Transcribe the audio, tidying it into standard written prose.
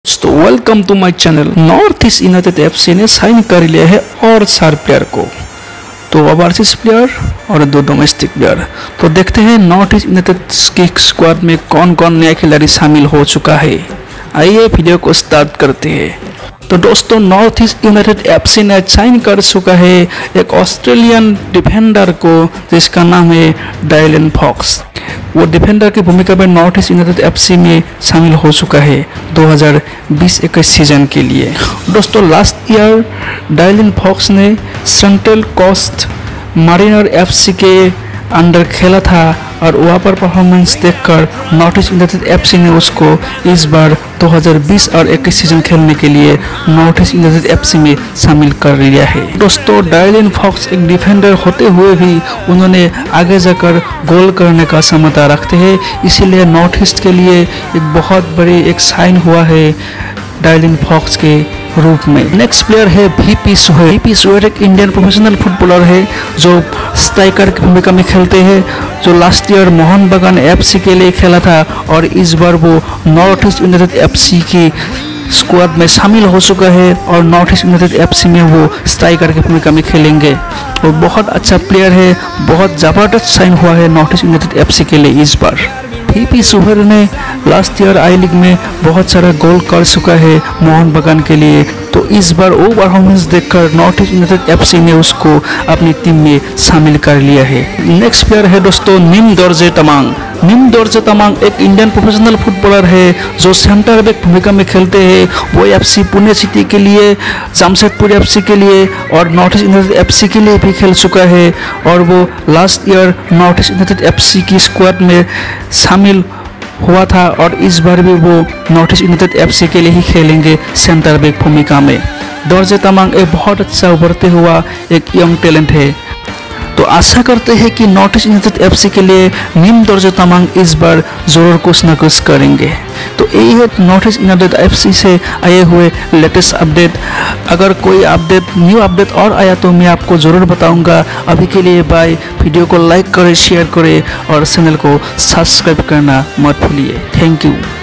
तो welcome to my channel. North east united FC ने sign कर लिया है और 4 प्लेयर को, 2 ओवरसीज प्लेयर और 2 डोमेस्टिक प्लेयर। तो देखते हैं नॉर्थ ईस्ट यूनाइटेड की स्क्वाड में कौन कौन नया खिलाड़ी शामिल हो चुका है। आइए वीडियो को स्टार्ट करते हैं। तो दोस्तों, नॉर्थ ईस्ट यूनाइटेड एफसी ने साइन कर चुका है एक ऑस्ट्रेलियन डिफेंडर को जिसका नाम है डायलन फॉक्स। वो डिफेंडर की भूमिका में नॉर्थ ईस्ट यूनाइटेड एफसी में शामिल हो चुका है 2020-21 सीजन के लिए। दोस्तों, लास्ट ईयर डायलन फॉक्स ने सेंट्रल कोस्ट मारिनर एफसी के अंडर खेला था और वहाँ पर परफॉर्मेंस देखकर नॉर्थ ईस्ट यूनाइटेड एफसी ने उसको इस बार 2020 और 21 सीजन खेलने के लिए नॉर्थ ईस्ट यूनाइटेड एफसी में शामिल कर लिया है। दोस्तों, डायलन फॉक्स एक डिफेंडर होते हुए भी उन्होंने आगे जाकर गोल करने का क्षमता रखते हैं, इसीलिए नॉर्थ ईस्ट के लिए एक बहुत बड़ी एक साइन हुआ है डायलन फॉक्स के रूप में। नेक्स्ट प्लेयर है वीपी सोहेल। वीपी सोहेल एक इंडियन प्रोफेशनल फुटबॉलर है जो स्ट्राइकर की भूमिका में खेलते हैं, जो लास्ट ईयर मोहन बागान एफसी के लिए खेला था और इस बार वो नॉर्थ ईस्ट यूनाइटेड एफसी की स्क्वाड में शामिल हो चुका है और नॉर्थ ईस्ट यूनाइटेड एफसी में वो स्ट्राइकर की भूमिका में खेलेंगे। वो बहुत अच्छा प्लेयर है, बहुत ज़बरदस्त साइन हुआ है नॉर्थ ईस्ट यूनाइटेड एफसी के लिए इस बार। वीपी सोहेल ने लास्ट ईयर आई लीग में बहुत सारा गोल कर चुका है मोहन बागान के लिए, तो इस बार वो परफॉर्मेंस देखकर नॉर्थ ईस्ट यूनाइटेड एफसी ने उसको अपनी टीम में शामिल कर लिया है। नेक्स्ट प्लेयर है दोस्तों निम दोर्जे तमांग। निम दोर्जे तमांग एक इंडियन प्रोफेशनल फुटबॉलर है जो सेंटर बैक भूमिका में खेलते हैं। वो एफसी पुणे सिटी के लिए, जमशेदपुर एफसी के लिए और नॉर्थ ईस्ट यूनाइटेड एफसी के लिए भी खेल चुका है और वो last year north east united FC की स्क्वाड में शामिल हुआ था और इस बार भी वो नॉर्थ ईस्ट यूनाइटेड एफसी के लिए ही खेलेंगे सेंटर बैक भूमिका में। दोर्जे तमांग एक बहुत अच्छा उभरते हुआ एक यंग टैलेंट है, तो आशा करते हैं कि नॉर्थ ईस्ट यूनाइटेड एफसी के लिए निम दोर्जे तमांग इस बार जरूर कुछ न कुछ करेंगे। तो यही है नॉर्थ ईस्ट यूनाइटेड एफसी से आए हुए लेटेस्ट अपडेट। अगर कोई अपडेट, न्यू अपडेट और आया तो मैं आपको ज़रूर बताऊंगा। अभी के लिए बाय। वीडियो को लाइक करें, शेयर करें और चैनल को सब्सक्राइब करना मत भूलिए। Thank you.